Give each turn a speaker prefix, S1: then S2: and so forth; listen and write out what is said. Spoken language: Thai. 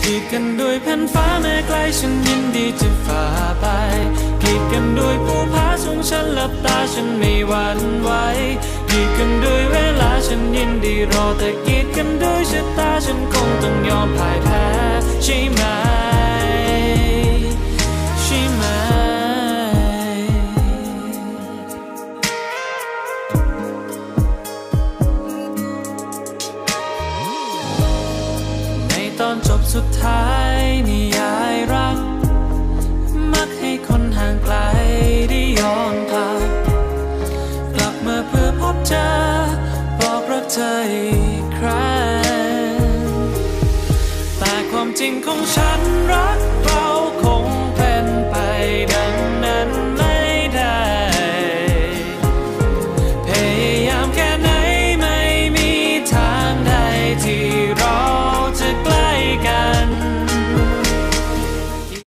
S1: กีดกันด้วยแผ่นฟ้าแม้ไกลฉันยินดีจะฝ่าไปกีดกันด้วยภูผาสูงฉันหลับตาฉันไม่หวั่นไหวกีดกันด้วยเวลาฉันยินดีรอแต่กีดกันด้วยชะตาฉันคงต้องยอมพ่ายแพ้ใช่ไหมใช่ไหมตอนจบสุดท้ายนิยายรักมักให้คนห่างไกลได้ย้อนกลับมาเพื่อพบเจอบอกรักเธออีกครั้งแต่ความจริงของฉันรักเรา